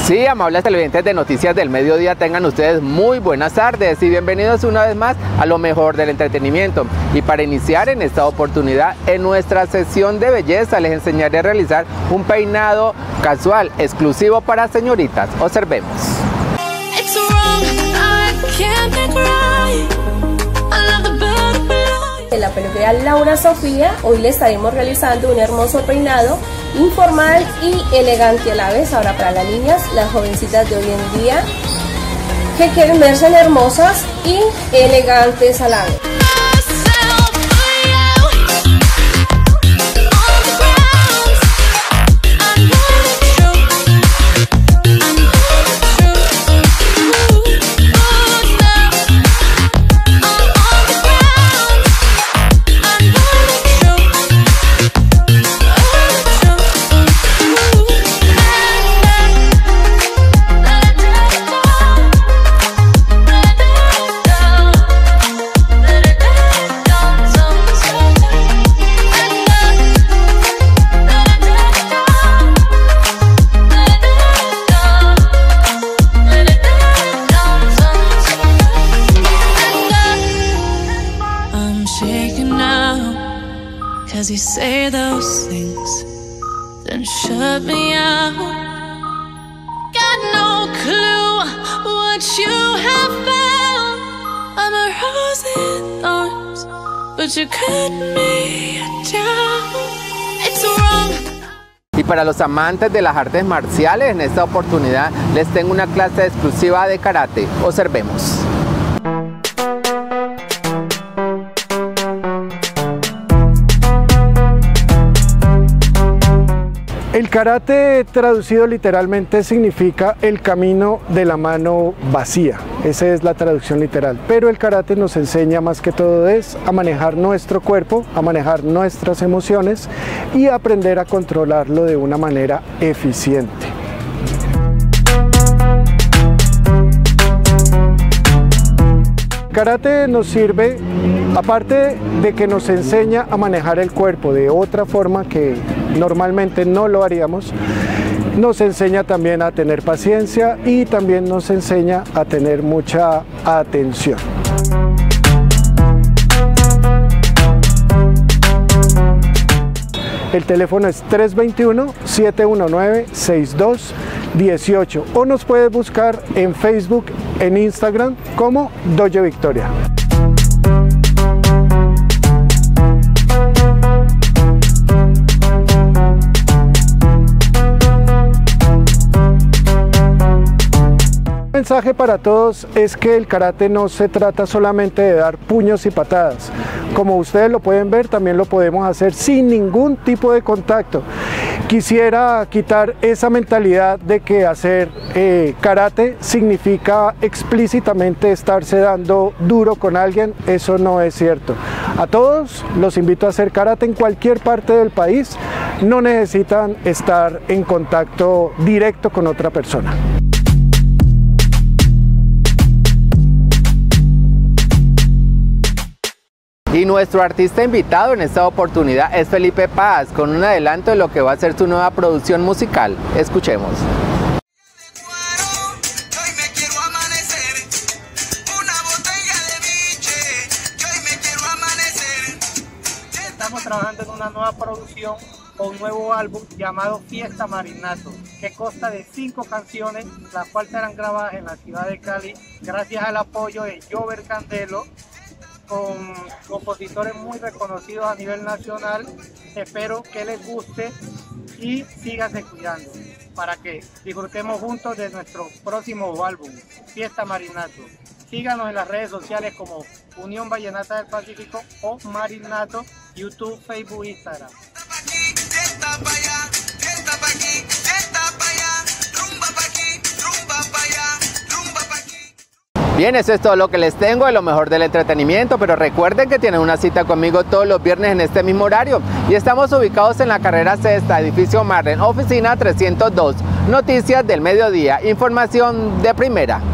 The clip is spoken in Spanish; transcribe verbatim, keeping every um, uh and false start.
Sí, amables televidentes de Noticias del Mediodía, tengan ustedes muy buenas tardes y bienvenidos una vez más a lo mejor del entretenimiento. Y para iniciar en esta oportunidad, en nuestra sesión de belleza les enseñaré a realizar un peinado casual exclusivo para señoritas. Observemos. En la peluquería Laura Sofía, hoy le estaremos realizando un hermoso peinado informal y elegante a la vez. Ahora para las niñas, las jovencitas de hoy en día que quieren verse hermosas y elegantes a la vez. Cause you say those things, then shut me out. Got no clue what you have found. I'm a rose in thorns, but you cut me down. It's wrong. Y para los amantes de las artes marciales, en esta oportunidad les tengo una clase exclusiva de karate. Observemos. El karate, traducido literalmente, significa el camino de la mano vacía. Esa es la traducción literal. Pero el karate nos enseña más que todo es a manejar nuestro cuerpo, a manejar nuestras emociones y a aprender a controlarlo de una manera eficiente. Karate nos sirve, aparte de que nos enseña a manejar el cuerpo de otra forma que normalmente no lo haríamos, nos enseña también a tener paciencia y también nos enseña a tener mucha atención. El teléfono es tres dos uno, siete uno nueve, seis dos uno ocho o nos puedes buscar en Facebook, en Instagram como Dojo Victoria. El mensaje para todos es que el karate no se trata solamente de dar puños y patadas. Como ustedes lo pueden ver, también lo podemos hacer sin ningún tipo de contacto. Quisiera quitar esa mentalidad de que hacer eh, karate significa explícitamente estarse dando duro con alguien. Eso no es cierto. A todos los invito a hacer karate en cualquier parte del país. No necesitan estar en contacto directo con otra persona. Y nuestro artista invitado en esta oportunidad es Felipe Paz, con un adelanto de lo que va a ser su nueva producción musical. Escuchemos. Estamos trabajando en una nueva producción con un nuevo álbum llamado Fiesta Marinato, que consta de cinco canciones, las cuales serán grabadas en la ciudad de Cali, gracias al apoyo de Jover Candelo, con compositores muy reconocidos a nivel nacional. Espero que les guste y síganse cuidando para que disfrutemos juntos de nuestro próximo álbum, Fiesta Marinato. Síganos en las redes sociales como Unión Vallenata del Pacífico o Marinato, YouTube, Facebook, Instagram. Bien, eso es todo lo que les tengo de lo mejor del entretenimiento, pero recuerden que tienen una cita conmigo todos los viernes en este mismo horario y estamos ubicados en la carrera sexta, edificio Marlen, oficina trescientos dos. Noticias del Mediodía, información de primera.